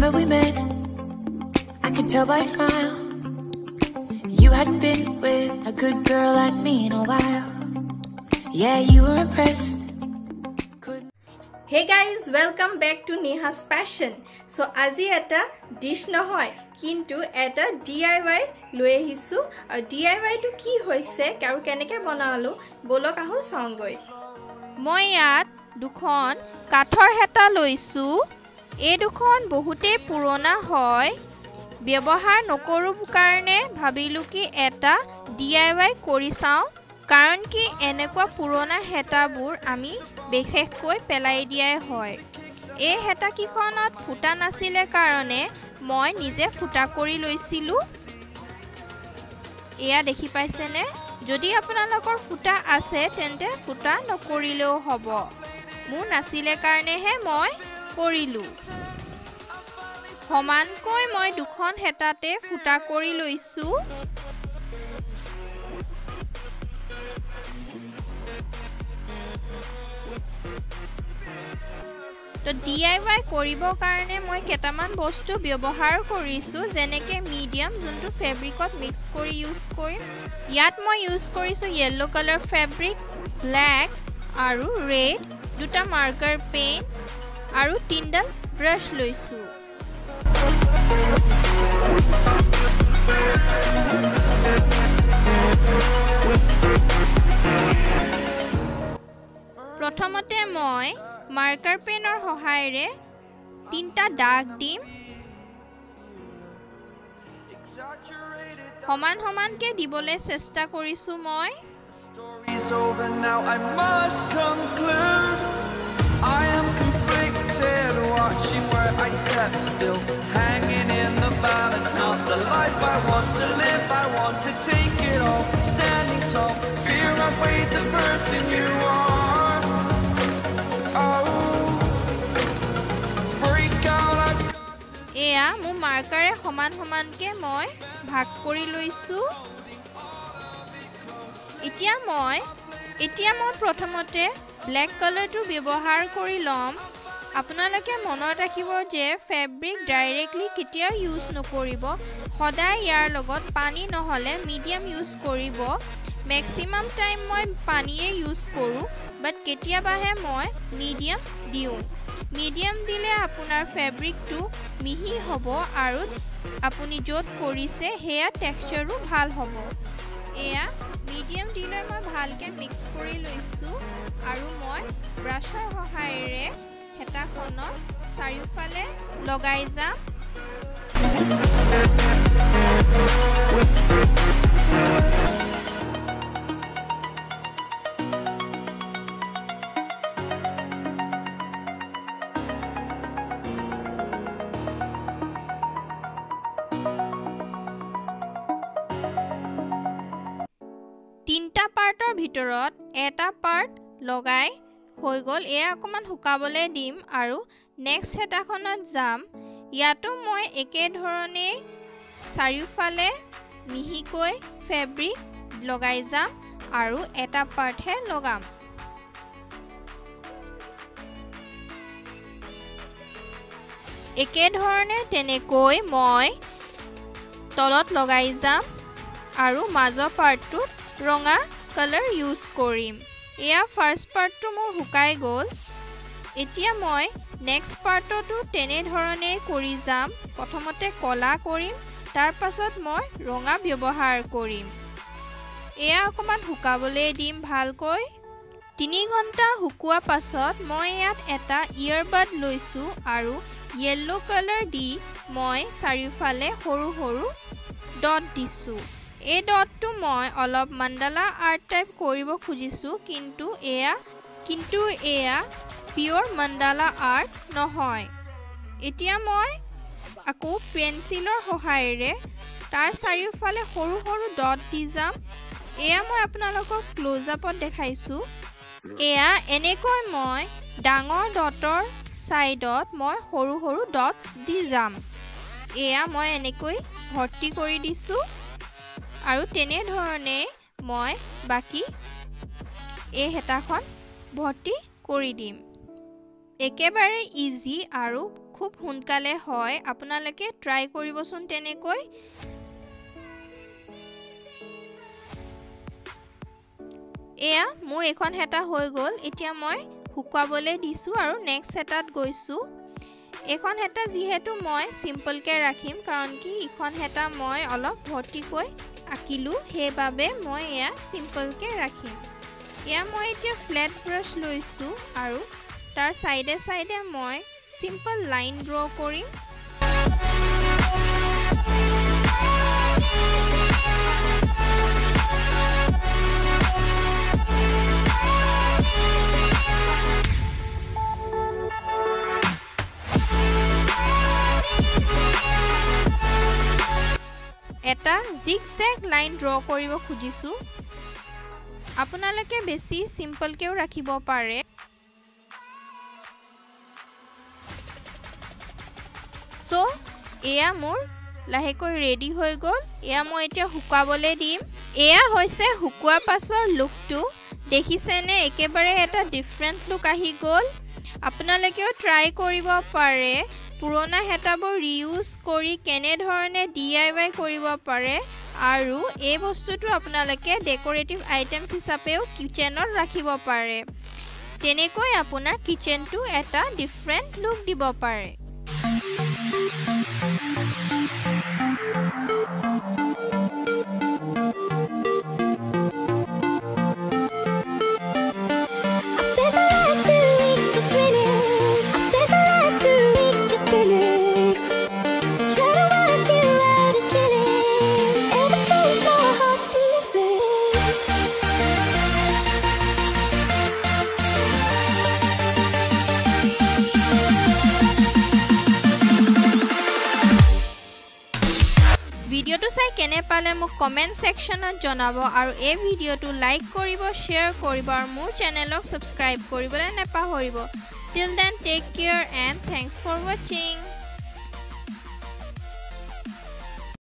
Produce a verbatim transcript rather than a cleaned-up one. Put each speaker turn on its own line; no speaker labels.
Remember we met, I could tell by your smile. You hadn't been with a good girl like me in a while. Yeah, you were impressed.
Hey guys, welcome back to Neha's Passion. So আজি এটা dish নহয় কিন্তু এটা D I Y লৈ আহিছো আৰু D I Y টো কি হৈছে আৰু কেনেকৈ বনালো বলক আহো চাওঁগৈ
মই ইয়াত দুখন কাঠৰ হেতা লৈছো এই দুখন বহুতে পুৰণা হয় ব্যৱহাৰ নকৰো কাৰণে ভাবিলো কি এটা D I Y কৰি চাও কাৰণ কি এনেকুৱা পুৰণা হেতাবোৰ আমি বিশেষকৈ পেলাই দিয়াই হয় এই হেতা কিখনত ফুটা নাছিলে কাৰণে মই নিজে ফুটা কৰি লৈছিলো এয়া দেখি পাইছেনে যদি আপোনালোকৰ ফুটা আছে তেন্তে ফুটা নকৰিলেও হ'ব মোৰ নাছিলে কাৰণেহে মই কৰিলো সমানকৈ মই দুখন হেতাতে ফুটা কৰি লৈছো তো D I Y কৰিব কাৰণে মই কেটামান বস্তু ব্যৱহাৰ কৰিছো যেনেকৈ মিডিয়াম যোনটো ফেব্ৰিকত মিক্স কৰি ইউজ কৰিম ইয়াত মই ইউজ কৰিছো yellow color fabric black আৰু red দুটা মাৰ্কাৰ পেন আৰু তিনডাল ব্ৰাশ লৈছো প্ৰথমতে মই মাৰ্কাৰ পেনৰ সহায়েৰে তিনটা দাগ দিম সমান সমানকে দিবলৈ চেষ্টা কৰিছো মই
Story's over now I must conclude I am conflicted watching where I step still hanging in the balance not the life I want to live I want to take it all standing tall fear I weighed the person you are oh break out I've got to
এয়া মোৰ মাৰ্কাৰে সমান সমানকে মই ভাগ কৰি লৈছো এতিয়া মই এতিয়া মই প্ৰথমতে ব্ল্যাক কালাৰটো ব্যৱহাৰ কৰি লম আপোনালোকে মনত ৰাখিব যে ফেব্ৰিক ডাইৰেক্টলি কেতিয়াও ইউজ নকৰিব সদায় ইয়াৰ লগত পানী নহলে মিডিয়াম ইউজ কৰিব ম্যাক্সিমাম টাইম মই পানীয়ে ইউজ কৰো বাট কেতিয়াবাহে মই মিডিয়াম দিও মিডিয়াম দিলে আপোনাৰ ফেব্ৰিকটো মিহি হ'ব আৰু আপুনি যত কৰিছে হেয়া টেক্সচাৰও ভাল হ'ব এয়া মিডিয়াম দিলে মই ভালকে মিক্স কৰি লৈছো আৰু মই ব্ৰাছৰ সহায়েৰে হেতাখনত চাৰিওফালে লগাই যাম তিনটা পাৰ্টৰ ভিতৰত এটা পাৰ্ট লগাই হৈ গল এয়া অকমান হুকাবলে দিম আৰু নেক্সট হেতাখনত যাম ইয়াতো মই একে ধৰণে চাৰিওফালে মিহিকৈ ফেব্ৰিক লগাই যাম আৰু এটা পাৰ্টহে লগাম একে ধৰণে তেনেকৈ মই তলত লগাই যাম আৰু মাজৰ পাৰ্টটোত ৰঙা কালাৰ ইউজ কৰিম এয়া ফাৰ্স্ট পাৰ্টটো মোৰ হুকাই গল এতিয়া মই নেক্সট পাৰ্টটো তেনে ধৰণে কৰি যাম প্ৰথমতে কলা কৰিম তাৰ পাছত মই ৰঙা ব্যৱহাৰ কৰিম এয়া অকমান হুকাবলে দিম ভালকৈ তিনি ঘণ্টা হুকোৱা পাছত মই ইয়াত এটা ইয়াৰবাড লৈছো আৰু yellow color দি মই চাৰিওফালে সৰু সৰু ডট দিছো এই ডটটো মই অলপ মণ্ডালা আৰ্ট টাইপ কৰিব খুজিছো কিন্তু এয়া কিন্তু এয়া পিওৰ মণ্ডালা আৰ্ট নহয় এতিয়া মই আকৌ পেন্সিলৰ সহায়েৰে তাৰ চাৰিওফালে সৰু সৰু ডট দি যাম এয়া মই আপোনালোকক ক্লোজ আপত দেখাইছো এয়া এনেকৈ মই ডাঙৰ ডটৰ সাইডত মই সৰু সৰু ডটস দি যাম এয়া মই এনেকৈ ভৰ্তি কৰি দিছো আৰু তেনে ধৰণে মই বাকি এই হেতাখন ভৰ্তি কৰি দিম একেবাৰে ইজি আৰু খুব সোনকালে হয় আপোনালোকে ট্ৰাই কৰিবচোন তেনেকৈ এয়া মোৰ এখন হেতা হৈ গল এতিয়া মই হুকাবলে দিছো আৰু নেক্সট হেতাত গৈছো এখন হেতা যিহেতু মই সিম্পল কে ৰাখিম কাৰণ কি এখন হেতা মই অলপ ভৰ্তিকৈ আকিলু হেবাবে মই এয়া সিম্পল কে ৰাখিম এয়া মই এতিয়া ফ্ল্যাট ব্ৰাশ লৈছো আৰু তাৰ সাইডে সাইডে মই সিম্পল লাইন ড্ৰ কৰিম এটা জিগজেগ লাইন ড্ৰ কৰিব খুজিছো আপোনালোকে বেছি সিম্পল কেও ৰাখিব পাৰে সো এয়া মোৰ লাহেকৈ ৰেডি হৈ গল এয়া মই এতিয়া হুকাবলে দিম এয়া হৈছে হুকুৱা পাছৰ লুকটো দেখিছেনে একেবাৰে এটা ডিফাৰেন্ট লুক আহি গল আপোনালোকেও ট্ৰাই কৰিব পাৰে পুৰণা হেতাবোৰ ৰিউজ কৰি কেনে ধৰণে ডিআইৱাই কৰিব পাৰে আৰু এই বস্তুটো আপোনালোকে ডেকোৰেটিভ আইটেমছ হিচাপেও কিচেনত ৰাখিব পাৰে তেনেকৈ আপোনাৰ কিচেনটো এটা ডিফাৰেন্ট লুক দিব পাৰে ভিডিওটো চাই কেনে পালে মোক কমেন্ট সেকশনত জনাব আৰু এই ভিডিওটো লাইক কৰিব শেয়াৰ কৰিব আৰু মোৰ চেনেলক সাবস্ক্ৰাইব কৰিবলৈ নাপাহৰিব till then take care and thanks for watching